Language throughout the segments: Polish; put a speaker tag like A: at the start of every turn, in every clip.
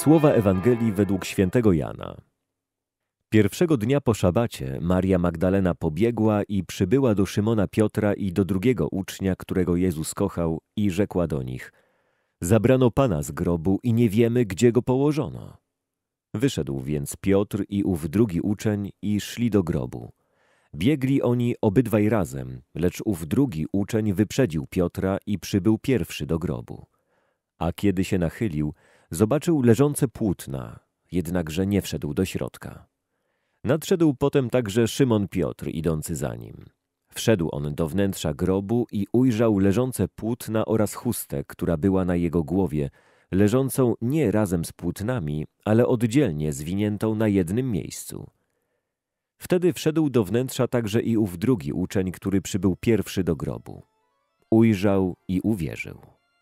A: Słowa Ewangelii według świętego Jana. Pierwszego dnia po szabacie Maria Magdalena pobiegła i przybyła do Szymona Piotra i do drugiego ucznia, którego Jezus kochał, i rzekła do nich: Zabrano Pana z grobu i nie wiemy, gdzie go położono. Wyszedł więc Piotr i ów drugi uczeń i szli do grobu. Biegli oni obydwaj razem, lecz ów drugi uczeń wyprzedził Piotra i przybył pierwszy do grobu. A kiedy się nachylił, zobaczył leżące płótna, jednakże nie wszedł do środka. Nadszedł potem także Szymon Piotr, idący za nim. Wszedł on do wnętrza grobu i ujrzał leżące płótna oraz chustę, która była na jego głowie, leżącą nie razem z płótnami, ale oddzielnie zwiniętą na jednym miejscu. Wtedy wszedł do wnętrza także i ów drugi uczeń, który przybył pierwszy do grobu. Ujrzał i uwierzył.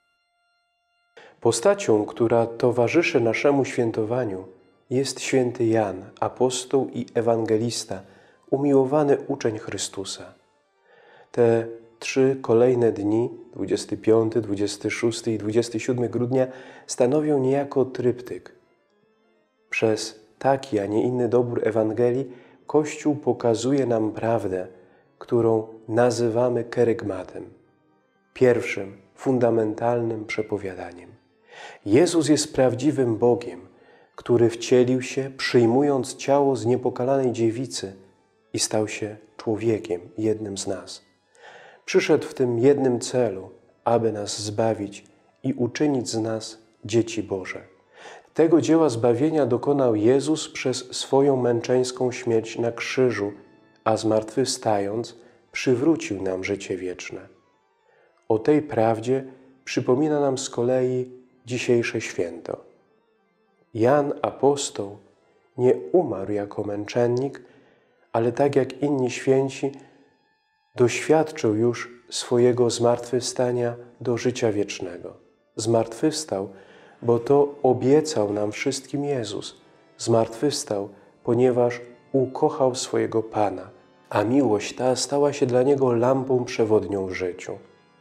B: Postacią, która towarzyszy naszemu świętowaniu, jest święty Jan, apostoł i ewangelista, umiłowany uczeń Chrystusa. Te 3 kolejne dni, 25, 26 i 27 grudnia, stanowią niejako tryptyk. Przez taki, a nie inny dobór Ewangelii Kościół pokazuje nam prawdę, którą nazywamy kerygmatem, pierwszym, fundamentalnym przepowiadaniem. Jezus jest prawdziwym Bogiem, który wcielił się, przyjmując ciało z niepokalanej dziewicy i stał się człowiekiem, jednym z nas. Przyszedł w tym jednym celu, aby nas zbawić i uczynić z nas dzieci Boże. Tego dzieła zbawienia dokonał Jezus przez swoją męczeńską śmierć na krzyżu, a zmartwychwstając przywrócił nam życie wieczne. O tej prawdzie przypomina nam z kolei dzisiejsze święto. Jan apostoł nie umarł jako męczennik, ale tak jak inni święci doświadczył już swojego zmartwychwstania do życia wiecznego. Zmartwychwstał, bo to obiecał nam wszystkim Jezus. Zmartwychwstał, ponieważ ukochał swojego Pana, a miłość ta stała się dla Niego lampą przewodnią w życiu.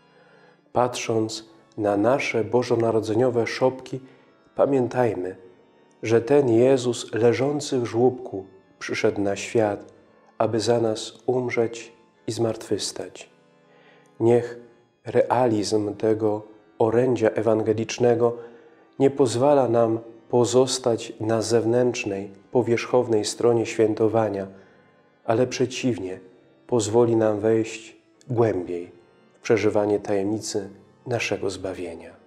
B: Patrząc na nasze bożonarodzeniowe szopki, pamiętajmy, że ten Jezus leżący w żłóbku przyszedł na świat, aby za nas umrzeć i zmartwychwstać. Niech realizm tego orędzia ewangelicznego nie pozwala nam pozostać na zewnętrznej, powierzchownej stronie świętowania, ale przeciwnie, pozwoli nam wejść głębiej w przeżywanie tajemnicy naszego zbawienia.